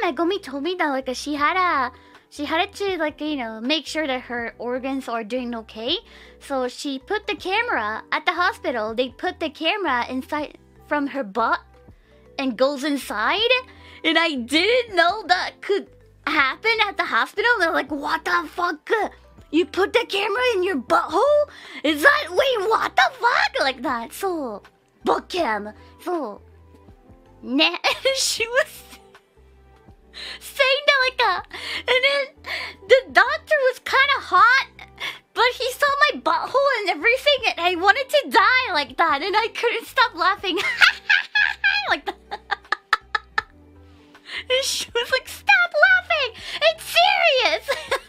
Agomee told me that like she had to like, you know, make sure that her organs are doing okay. So she put the camera at the hospital. They put the camera inside from her butt and goes inside. And I didn't know that could happen at the hospital. They're like, what the fuck? You put the camera in your butthole? Is that, wait, what the fuck? Like that. So, butt cam. So, nah, she was saying that like and then the doctor was kind of hot, but he saw my butthole and everything, and I wanted to die like that, and I couldn't stop laughing. Like that. And she was like, stop laughing! It's serious!